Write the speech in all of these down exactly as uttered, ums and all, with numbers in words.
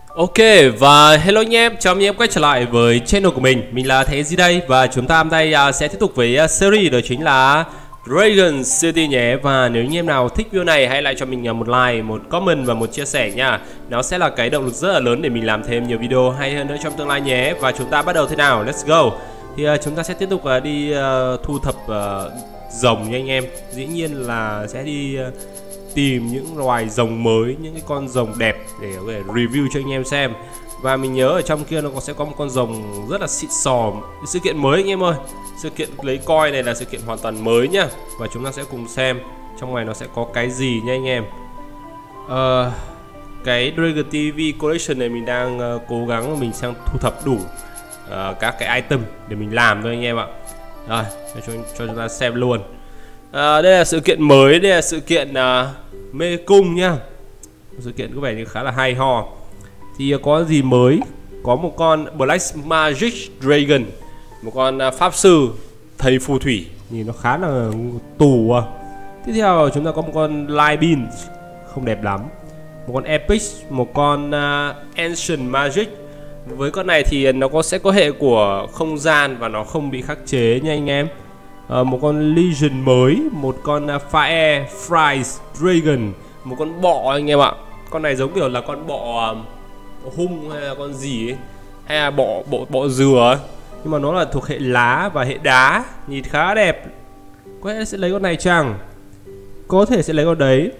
Ok, và hello anh em, chào mừng em quay trở lại với channel của mình. Mình là Thế Di đây, và chúng ta hôm nay uh, sẽ tiếp tục với uh, series đó chính là Dragon City nhé. Và nếu anh em nào thích video này, hãy lại cho mình uh, một like, một comment và một chia sẻ nha. Nó sẽ là cái động lực rất là lớn để mình làm thêm nhiều video hay hơn nữa trong tương lai nhé. Và chúng ta bắt đầu thế nào, let's go. Thì uh, chúng ta sẽ tiếp tục uh, đi uh, thu thập uh, rồng nha anh em. Dĩ nhiên là sẽ đi uh, tìm những loài rồng mới, những cái con rồng đẹp để có thể review cho anh em xem. Và mình nhớ ở trong kia nó có sẽ có một con rồng rất là xịn sò, sự kiện mới anh em ơi. Sự kiện lấy coin này là sự kiện hoàn toàn mới nhá. Và chúng ta sẽ cùng xem trong này nó sẽ có cái gì nha anh em. uh, Cái Dragon ti vi Collection này mình đang uh, cố gắng mình sang thu thập đủ uh, các cái item để mình làm thôi anh em ạ. Rồi, cho, cho chúng ta xem luôn. À, đây là sự kiện mới, đây là sự kiện uh, mê cung nhá. Sự kiện có vẻ như khá là hay ho. Thì uh, có gì mới? Có một con Black Magic Dragon, một con uh, pháp sư thầy phù thủy, nhìn nó khá là tù à. Tiếp theo chúng ta có một con Libin, không đẹp lắm. Một con Epic, một con uh, Ancient Magic. Với con này thì nó có sẽ có hệ của không gian và nó không bị khắc chế nha anh em. Uh, một con Legion mới, một con uh, Fire Fries Dragon, một con bọ anh em ạ. Con này giống kiểu là con bọ uh, hung hay là con gì ấy, hay là bọ bọ bọ dừa ấy. Nhưng mà nó là thuộc hệ lá và hệ đá, nhìn khá đẹp. Có thể sẽ lấy con này chăng? Có thể sẽ lấy con đấy.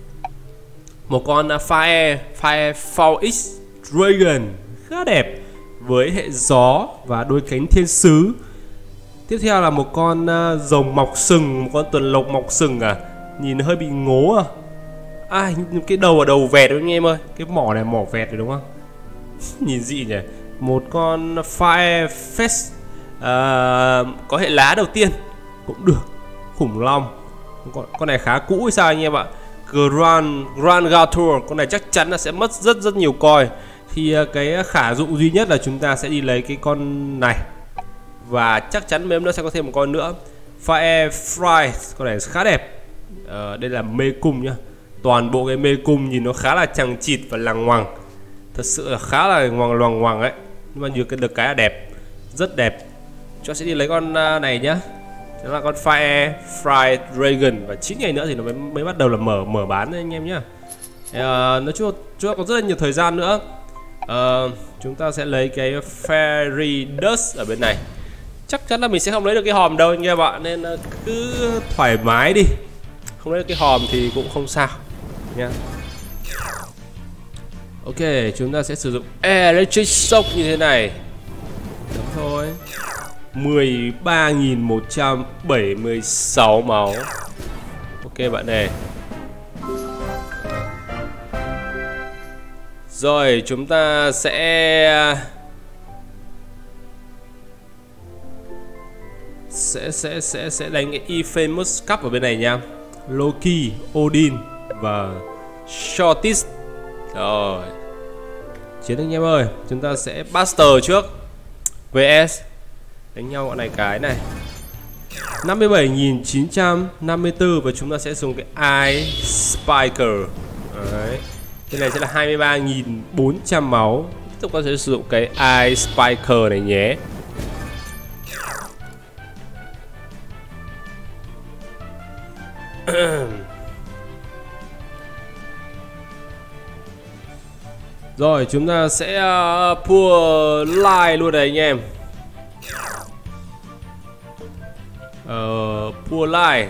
Một con uh, Fire Fire Four X Dragon khá đẹp với hệ gió và đôi cánh thiên sứ. Tiếp theo là một con uh, rồng mọc sừng, một con tuần lộc mọc sừng à, nhìn hơi bị ngố à. À, cái đầu ở đầu vẹt đấy anh em ơi, cái mỏ này mỏ vẹt rồi đúng không? Nhìn dị nhỉ. Một con Fire Fest uh, có hệ lá đầu tiên cũng được. Khủng long, con, con này khá cũ hay sao anh em ạ. Grand Grand Gator, con này chắc chắn là sẽ mất rất rất nhiều coin. Thì uh, cái khả dụng duy nhất là chúng ta sẽ đi lấy cái con này. Và chắc chắn mấy nữa sẽ có thêm một con nữa, Fire Fry, con này khá đẹp. à, Đây là mê cung nhá. Toàn bộ cái mê cung nhìn nó khá là chằng chịt và lằng ngoằng. Thật sự là khá là ngoằng loằng ngoằng ấy. Nhưng mà như cái được cái là đẹp, rất đẹp. Cho sẽ đi lấy con này nhá. Đó là con Fire Fry Dragon. Và chín ngày nữa thì nó mới, mới bắt đầu là mở mở bán đấy anh em nhá. à, Nói chung chúng ta có rất là nhiều thời gian nữa. à, Chúng ta sẽ lấy cái Fairy Dust ở bên này. Chắc chắn là mình sẽ không lấy được cái hòm đâu anh em ạ, nên cứ thoải mái đi. Không lấy được cái hòm thì cũng không sao nha. Ok, chúng ta sẽ sử dụng Electric Shock như thế này. Đúng thôi. mười ba nghìn một trăm bảy mươi sáu máu. Ok bạn này. Rồi chúng ta sẽ sẽ sẽ sẽ sẽ đánh cái Infamous Cup ở bên này nha. Loki, Odin và Shortest. Rồi, chiến anh em ơi. Chúng ta sẽ Buster trước, vê ét đánh nhau bọn này cái này. Năm mươi bảy nghìn chín trăm năm mươi tư. Và chúng ta sẽ dùng cái Ice Spiker. Đấy, cái này sẽ là hai mươi ba nghìn bốn trăm máu. Tiếp tục ta sẽ sử dụng cái Ice Spiker này nhé. Rồi chúng ta sẽ uh, pour line luôn này anh em. uh, Pour line.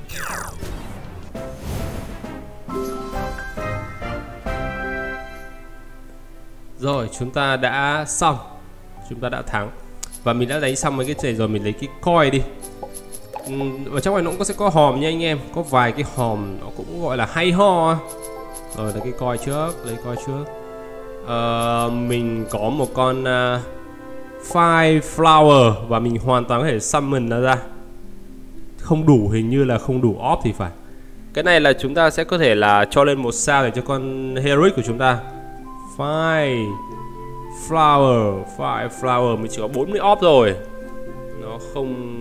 Rồi chúng ta đã xong. Chúng ta đã thắng. Và mình đã đánh xong mấy cái này rồi. Mình lấy cái coin đi. Ở trong này nó cũng sẽ có hòm nha anh em. Có vài cái hòm nó cũng gọi là hay ho. Rồi lấy cái coi trước, lấy coi trước. uh, Mình có một con uh, Fire Flower. Và mình hoàn toàn có thể summon nó ra. Không đủ, hình như là không đủ off thì phải. Cái này là chúng ta sẽ có thể là cho lên một sao để cho con Heroic của chúng ta. Fire Flower, Fire Flower mình chỉ có bốn mươi off rồi. Nó không...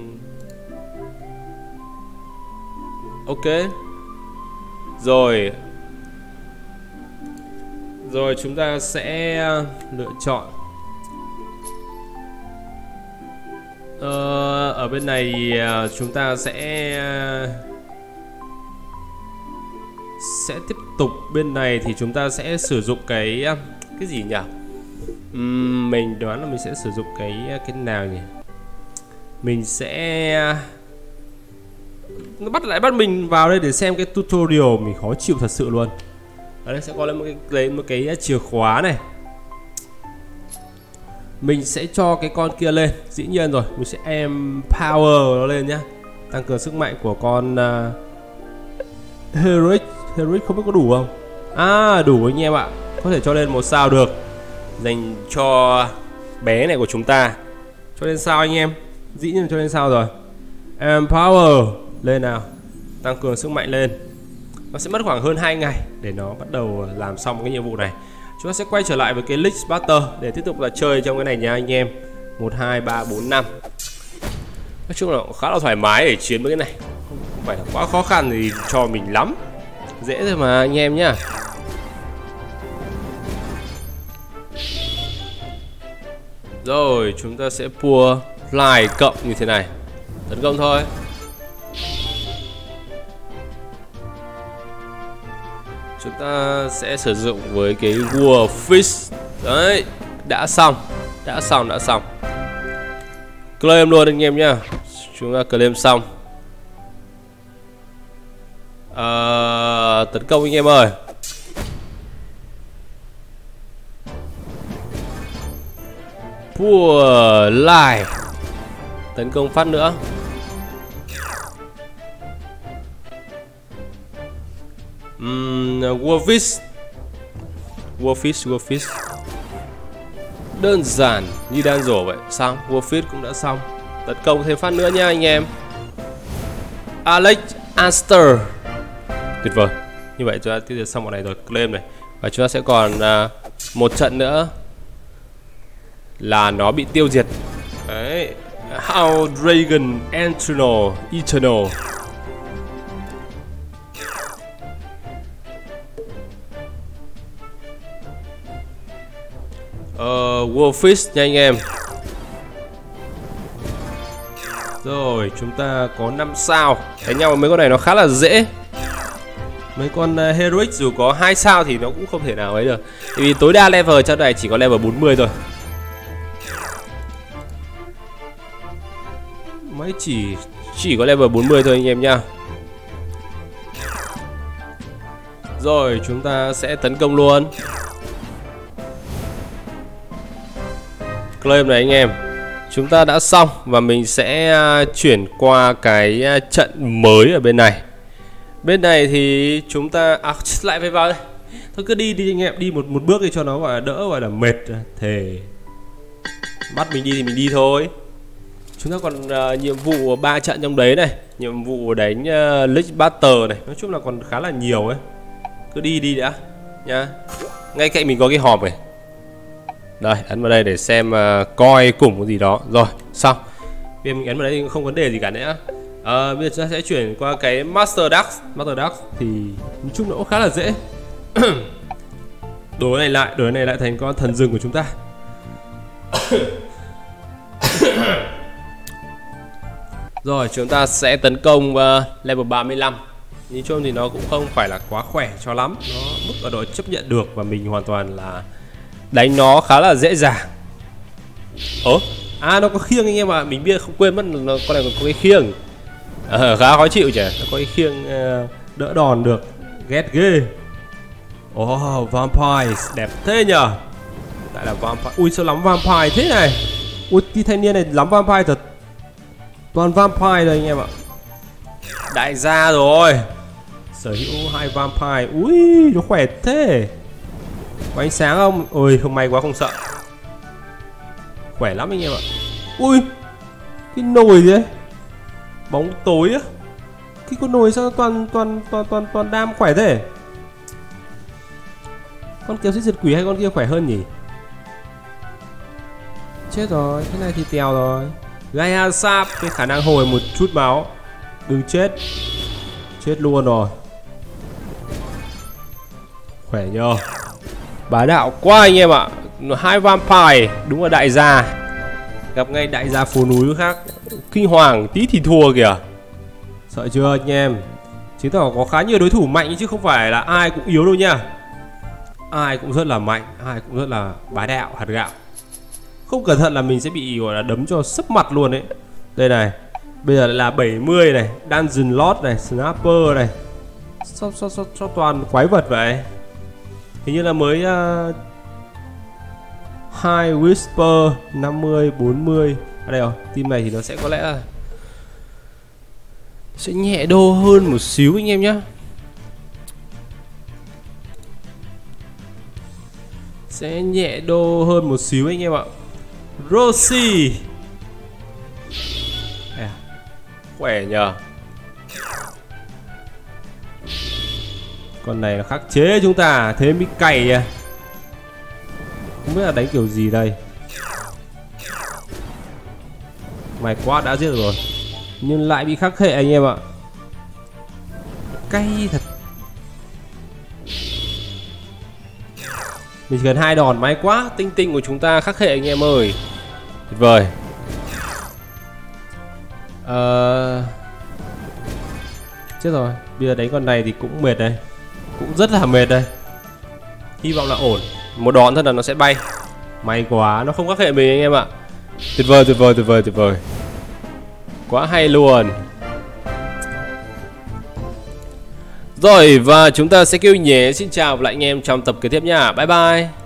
Ok. Rồi Rồi chúng ta sẽ lựa chọn ờ, ở bên này chúng ta sẽ sẽ tiếp tục. Bên này thì chúng ta sẽ sử dụng cái cái gì nhỉ? Uhm, mình đoán là mình sẽ sử dụng cái cái nào nhỉ? Mình sẽ nó bắt lại bắt mình vào đây để xem cái tutorial, mình khó chịu thật sự luôn. Ở đây sẽ có lên một cái lấy một cái chìa khóa này. Mình sẽ cho cái con kia lên, dĩ nhiên rồi, mình sẽ empower nó lên nhá, tăng cường sức mạnh của con uh, Heroic. Heroic không biết có đủ không? À đủ anh em ạ, có thể cho lên một sao được, dành cho bé này của chúng ta. Cho lên sao anh em, dĩ nhiên cho lên sao rồi. Empower lên nào, tăng cường sức mạnh lên. Nó sẽ mất khoảng hơn hai ngày để nó bắt đầu làm xong cái nhiệm vụ này. Chúng ta sẽ quay trở lại với cái Lich Battle để tiếp tục là chơi trong cái này nha anh em. Một, hai, ba, bốn, năm. Nói chung là khá là thoải mái để chiến với cái này, không phải là quá khó khăn thì cho mình lắm. Dễ thôi mà anh em nhá. Rồi chúng ta sẽ pua fly cộng như thế này, tấn công thôi. Chúng ta sẽ sử dụng với cái War Fish. Đấy, đã xong, đã xong, đã xong. Claim luôn anh em nhá. Chúng ta claim xong. à, Tấn công anh em ơi. Pua lại, tấn công phát nữa. Uhm, Warfish Warfish Warfish đơn giản như đan rổ vậy. Xong, Warfish cũng đã xong. Tấn công thêm phát nữa nha anh em. Alex Aster, tuyệt vời. Như vậy chúng ta tiếp tục xong bọn này rồi, claim này. Và chúng ta sẽ còn uh, một trận nữa là nó bị tiêu diệt. Đấy, How Dragon Eternal Eternal. Uh, Warfish nha anh em. Rồi chúng ta có năm sao. Đánh nhau với mấy con này nó khá là dễ. Mấy con uh, Heroic dù có hai sao thì nó cũng không thể nào ấy được. Tại vì tối đa level trong này chỉ có level bốn mươi thôi. Mấy chỉ chỉ có level bốn mươi thôi anh em nha. Rồi chúng ta sẽ tấn công luôn. Claim này anh em. Chúng ta đã xong và mình sẽ uh, chuyển qua cái uh, trận mới ở bên này. Bên này thì chúng ta à, lại phải vào đây. Thôi cứ đi đi anh em, đi một một bước đi cho nó gọi là đỡ, gọi là mệt. Thề bắt mình đi thì mình đi thôi. Chúng ta còn uh, nhiệm vụ ba trận trong đấy này, nhiệm vụ đánh uh, Lich Battle này, nói chung là còn khá là nhiều ấy. Cứ đi đi đã nhá. Ngay cạnh mình có cái hòm này. Đây, ấn vào đây để xem uh, coi cùng cái gì đó. Rồi, xong. Bây giờ mình ấn vào đấy thì không vấn đề gì cả nữa. À, bây giờ chúng ta sẽ chuyển qua cái Master Ducks. Master Ducks thì nói chung nó cũng khá là dễ. Đổi này lại, đổi này lại thành con thần rừng của chúng ta. Rồi chúng ta sẽ tấn công uh, level ba mươi lăm. Nhìn chung thì nó cũng không phải là quá khỏe cho lắm, nó mức ở độ chấp nhận được và mình hoàn toàn là đánh nó khá là dễ dàng. Ố, à nó có khiêng anh em ạ, à. Mình biết không quên mất nó con này còn có cái khiêng. À, khá khó chịu chứ, nó có cái khiêng uh, đỡ đòn được, ghét ghê. Oh, Vampire đẹp thế nhờ. Tại là Vampire, ui sao lắm Vampire thế này. Ui cái thanh niên này lắm Vampire thật. Toàn Vampire rồi anh em ạ. Đại gia rồi. Sở hữu hai Vampire. Ui nó khỏe thế. Có ánh sáng không? Ôi không may quá không sợ. Khỏe lắm anh em ạ. Ui cái nồi gì đấy, bóng tối á. Cái con nồi sao toàn toàn toàn toàn toàn đam khỏe thế. Con kéo sẽ diệt quỷ hay con kia khỏe hơn nhỉ? Chết rồi, thế này thì tèo rồi. Gaia Sap, cái khả năng hồi một chút máu. Đừng chết. Chết luôn rồi. Khỏe nhờ. Bá đạo quá anh em ạ. Hai vampire, đúng là đại gia. Gặp ngay đại gia phố núi khác. Kinh hoàng, tí thì thua kìa. Sợ chưa anh em? Chứng tỏ có khá nhiều đối thủ mạnh chứ không phải là ai cũng yếu đâu nha. Ai cũng rất là mạnh, ai cũng rất là bá đạo, hạt gạo. Không cẩn thận là mình sẽ bị gọi là đấm cho sấp mặt luôn đấy. Đây này, bây giờ là bảy mươi này, Dungeon Lord này, Snapper này. Sao, sao, sao, sao toàn quái vật vậy? Hình như là mới uh, hai Whisper, năm mươi, bốn mươi. À đây rồi, team này thì nó sẽ có lẽ là sẽ nhẹ đô hơn một xíu anh em nhé. Sẽ nhẹ đô hơn một xíu anh em ạ. Rosie à, khỏe nhờ. Con này là khắc chế chúng ta, thế mới cày à. Không biết là đánh kiểu gì đây. Mày quá đã giết rồi, nhưng lại bị khắc hệ anh em ạ. Cay thật. Mình chỉ cần hai đòn may quá. Tinh tinh của chúng ta khắc hệ anh em ơi. Tuyệt vời. Ờ... Chết rồi. Bây giờ đánh con này thì cũng mệt đây. Cũng rất là mệt đây. Hy vọng là ổn. Một đòn thôi là nó sẽ bay. May quá, nó không khắc hệ mình anh em ạ. Tuyệt vời, tuyệt vời, tuyệt vời, tuyệt vời. Quá hay luôn. Rồi và chúng ta sẽ kêu nhé. Xin chào và lại anh em trong tập kế tiếp nha. Bye bye.